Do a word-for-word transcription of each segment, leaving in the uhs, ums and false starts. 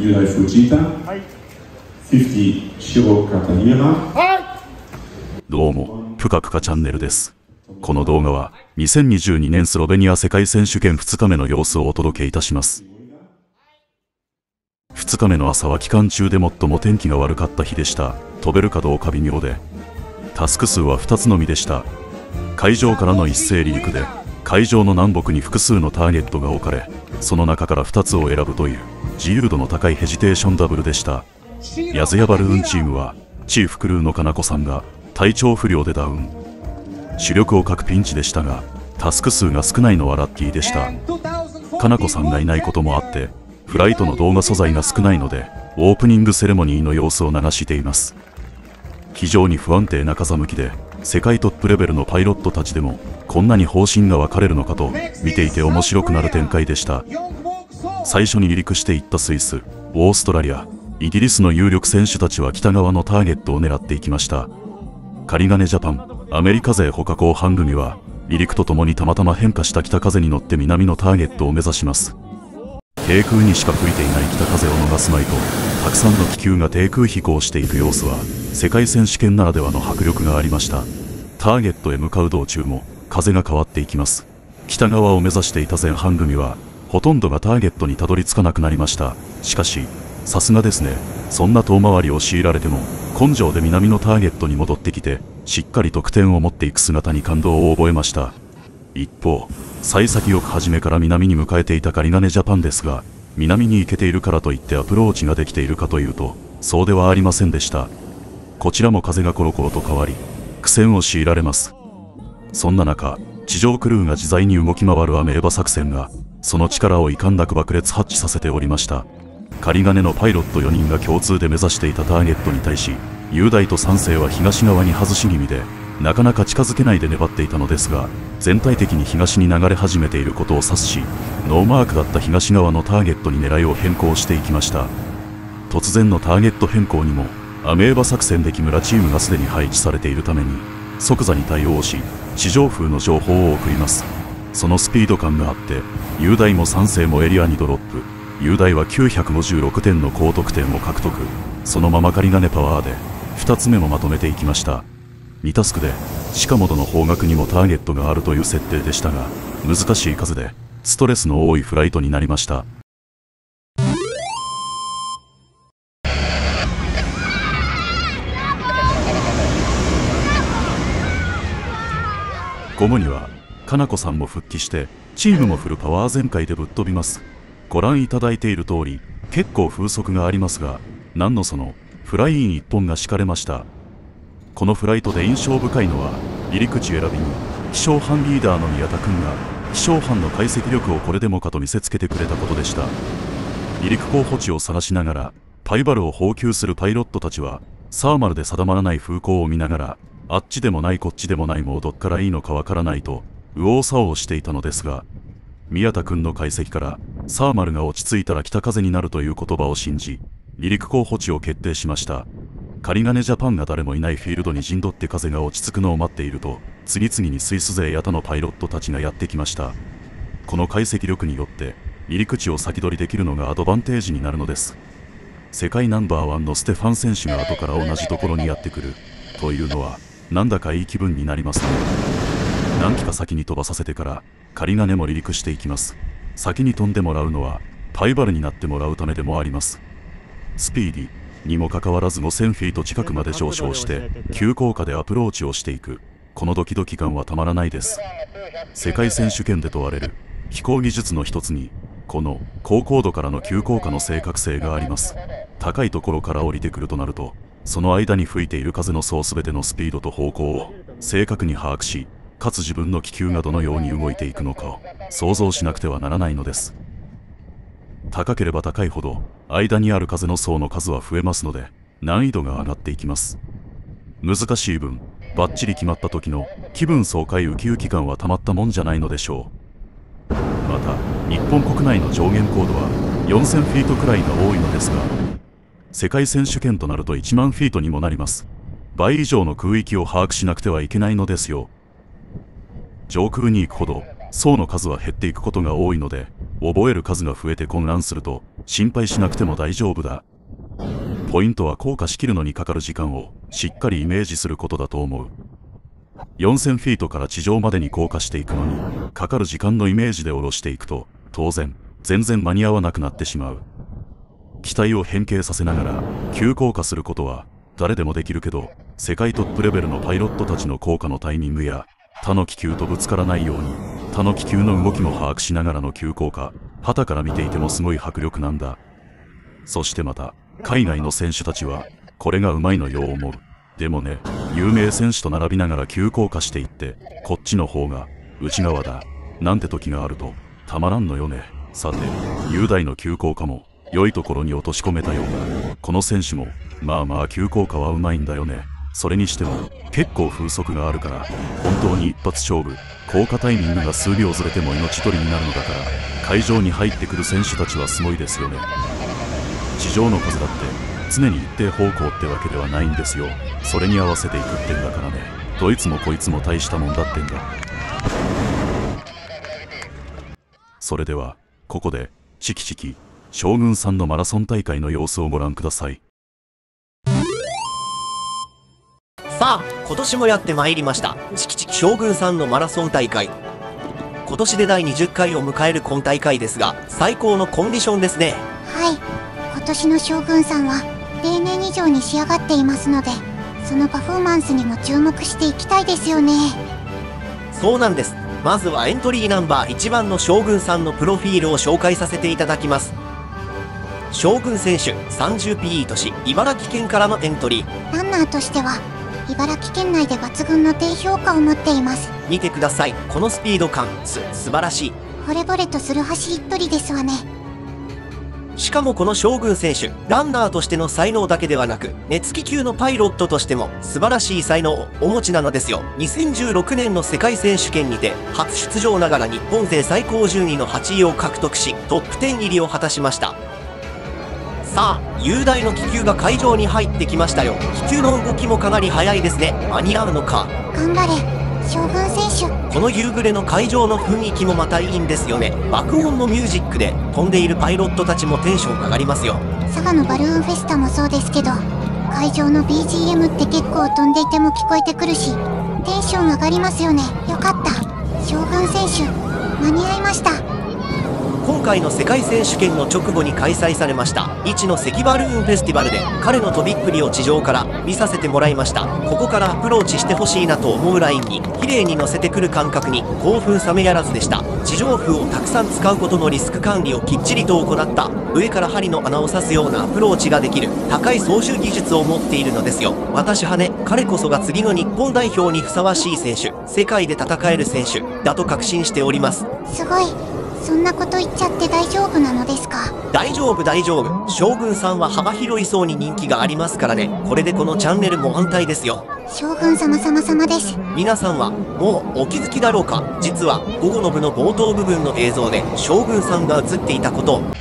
ユダイ・フジータ、ごじゅう、シロ・カタニラ。 どうも、プカプカチャンネルです。この動画は、にせんにじゅうにねんスロベニア世界選手権ふつかめの様子をお届けいたします。ふつかめの朝は期間中で最も天気が悪かった日でした。飛べるかどうか微妙で、タスク数はふたつのみでした。会場からの一斉離陸で、会場の南北に複数のターゲットが置かれ、その中からふたつを選ぶという自由度の高いヘジテーションダブルでした。ヤズヤバルーンチームはチーフクルーのかなこさんが体調不良でダウン。主力を欠くピンチでしたが、タスク数が少ないのはラッキーでした。かなこさんがいないこともあって、フライトの動画素材が少ないので、オープニングセレモニーの様子を流しています。非常に不安定な風向きで、世界トップレベルのパイロットたちでもこんなに方針が分かれるのかと、見ていて面白くなる展開でした。最初に離陸していったスイス、オーストラリア、イギリスの有力選手たちは北側のターゲットを狙っていきました。仮金ジャパン、アメリカ勢他後半組は離陸とともにたまたま変化した北風に乗って南のターゲットを目指します。低空にしか吹いていない北風を逃すまいと、たくさんの気球が低空飛行していく様子は世界選手権ならではの迫力がありました。ターゲットへ向かう道中も風が変わっていきます。北側を目指していた前半組はほとんどがターゲットにたどり着かなくなりました。しかしさすがですね。そんな遠回りを強いられても根性で南のターゲットに戻ってきて、しっかり得点を持っていく姿に感動を覚えました。一方、幸先よく初めから南に迎えていた仮金ジャパンですが、南に行けているからといってアプローチができているかというと、そうではありませんでした。こちらも風がコロコロと変わり、苦戦を強いられます。そんな中、地上クルーが自在に動き回るアメーバ作戦が、その力を遺憾なく爆裂発揮させておりました。仮金のパイロットよにんが共通で目指していたターゲットに対し、雄大と三世は東側に外し気味で、なかなか近づけないで粘っていたのですが、全体的に東に流れ始めていることを指すし、ノーマークだった東側のターゲットに狙いを変更していきました。突然のターゲット変更にも、アメーバ作戦で木村チームがすでに配置されているために、即座に対応し、地上風の情報を送ります。そのスピード感があって、雄大も三世もエリアにドロップ。雄大はきゅうひゃくごじゅうろくてんの高得点を獲得。そのまま仮金パワーでふたつめもまとめていきました。にタスクでしかもどの方角にもターゲットがあるという設定でしたが、難しい風でストレスの多いフライトになりました。ゴムにはかなこさんも復帰してチームもフルパワー全開でぶっ飛びます。ご覧いただいている通り、結構風速がありますが、なんのそのフライインいっぽんが敷かれました。このフライトで印象深いのは、離陸地選びに気象班リーダーの宮田君が気象班の解析力をこれでもかと見せつけてくれたことでした。離陸候補地を探しながらパイバルを放給するパイロットたちは、サーマルで定まらない風向を見ながら、あっちでもないこっちでもないもうどっからいいのかわからないと右往左往していたのですが、宮田君の解析からサーマルが落ち着いたら北風になるという言葉を信じ、離陸候補地を決定しました。仮金ジャパンが誰もいないフィールドに陣取って風が落ち着くのを待っていると、次々にスイス勢や他のパイロットたちがやってきました。この解析力によって離陸地を先取りできるのがアドバンテージになるのです。世界ナンバーワンのステファン選手が後から同じところにやってくるというのは、なんだかいい気分になりますね。何機か先に飛ばさせてから仮金も離陸していきます。先に飛んでもらうのはパイバルになってもらうためでもあります。スピーディーにもかかわらずごせんフィート近くまで上昇して急降下でアプローチをしていく、このドキドキ感はたまらないです。世界選手権で問われる飛行技術の一つに、この高高度からの急降下の正確性があります。高いところから降りてくるとなると、その間に吹いている風の総すべてのスピードと方向を正確に把握し、かつ自分の気球がどのように動いていくのかを想像しなくてはならないのです。高ければ高いほど間にある風の層の数は増えますので、難易度が上がっていきます。難しい分、バッチリ決まった時の気分爽快ウキウキ感はたまったもんじゃないのでしょう。また日本国内の上限高度はよんせんフィートくらいが多いのですが、世界選手権となるといちまんフィートにもなります。倍以上の空域を把握しなくてはいけないのですよ。上空に行くほど層の数は減っていくことが多いので、 覚える数が増えて混乱すると心配しなくても大丈夫だ。ポイントは降下しきるのにかかる時間をしっかりイメージすることだと思う。よんせんフィートから地上までに降下していくのにかかる時間のイメージで下ろしていくと当然全然間に合わなくなってしまう。機体を変形させながら急降下することは誰でもできるけど、世界トップレベルのパイロットたちの降下のタイミングや他の気球とぶつからないように他の気球の動きも把握しながらの急降下、旗から見ていてもすごい迫力なんだ。そしてまた海外の選手たちはこれがうまいのよう思う。でもね、有名選手と並びながら急降下していってこっちの方が内側だなんて時があるとたまらんのよね。さて、雄大の急降下も良いところに落とし込めたようだ。この選手もまあまあ急降下はうまいんだよね。それにしても結構風速があるから本当に一発勝負、降下タイミングが数秒ずれても命取りになるのだから会場に入ってくる選手たちはすごいですよね。地上の数だって常に一定方向ってわけではないんですよ。それに合わせていくってんだからね。どいつもこいつも大したもんだってんだ。それではここでチキチキ将軍さんのマラソン大会の様子をご覧ください。 さあ、今年もやってまいりましたチキチキ将軍さんのマラソン大会。今年でだいにじゅっかいを迎える今大会ですが最高のコンディションですね。 はい、今年の将軍さんは例年以上に仕上がっていますので、そのパフォーマンスにも注目していきたいですよね。 そうなんです。まずはエントリーナンバーいちばんの将軍さんのプロフィールを紹介させていただきます。将軍選手 さんじゅうピーイー 都市茨城県からのエントリー。 ランナーとしては茨城県内で抜群の低評価を持っています。 見てください、このスピード感、す素晴らしい。 惚れ惚れとする走りっぷりですわね。 しかもこの将軍選手、ランナーとしての才能だけではなく熱気球のパイロットとしても素晴らしい才能をお持ちなのですよ。にせんじゅうろくねんの世界選手権にて初出場ながら日本勢最高順位のはちいを獲得しトップじゅう入りを果たしました。さあ、雄大の気球が会場に入ってきましたよ。気球の動きもかなり速いですね。間に合うのか。 頑張れ将軍選手。 この夕暮れの会場の雰囲気もまたいいんですよね。爆音のミュージックで飛んでいるパイロットたちもテンション上がりますよ。 佐賀のバルーンフェスタもそうですけど、会場の ビージーエム って結構飛んでいても聞こえてくるしテンション上がりますよね。よかった将軍選手、間に合いました。 今回の世界選手権の直後に開催されました一の関バルーンフェスティバルで彼の飛びっぷりを地上から見させてもらいました。ここからアプローチしてほしいなと思うラインに綺麗に乗せてくる感覚に興奮冷めやらずでした。地上風をたくさん使うことのリスク管理をきっちりと行った上から針の穴を刺すようなアプローチができる高い操縦技術を持っているのですよ。私はね、彼こそが次の日本代表にふさわしい選手、世界で戦える選手だと確信しております。 すごい。そんなこと言っちゃって大丈夫なのですか？ 大丈夫大丈夫。将軍さんは幅広い層に人気がありますからね。これでこのチャンネルも安泰ですよ。 将軍様様様です。 皆さんはもうお気づきだろうか。実は午後の部の冒頭部分の映像で将軍さんが映っていたことを。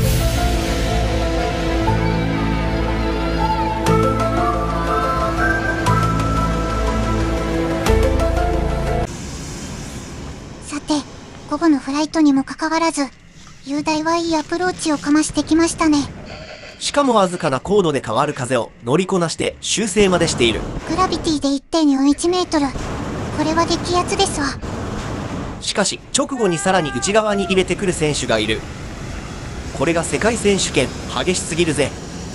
さて、午後のフライトにもかかわらず雄大はいいアプローチをかましてきましたね。 しかもわずかな高度で変わる風を乗りこなして修正までしている。 グラビティで いってんよんいちメートル、これは激アツですわ。 しかし直後にさらに内側に入れてくる選手がいる。これが世界選手権、激しすぎるぜ。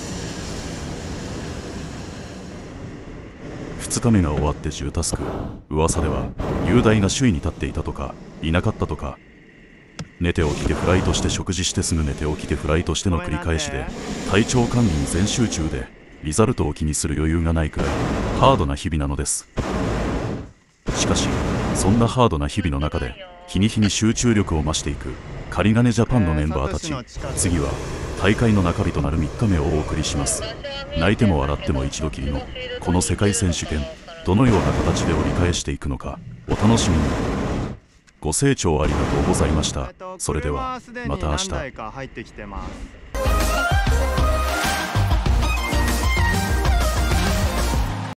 ふつかめが終わってじゅうタスク。噂では雄大が首位に立っていたとかいなかったとか。寝て起きてフライトして食事してすぐ寝て起きてフライトしての繰り返しで体調管理に全集中でリザルトを気にする余裕がないくらいハードな日々なのです。しかしそんなハードな日々の中で日に日に集中力を増していく狩金ジャパンのメンバーたち。次は大会の中日となるみっかめをお送りします。泣いても笑っても一度きりのこの世界選手権、どのような形で折り返していくのかお楽しみに。ご清聴ありがとうございました。それではまた明日。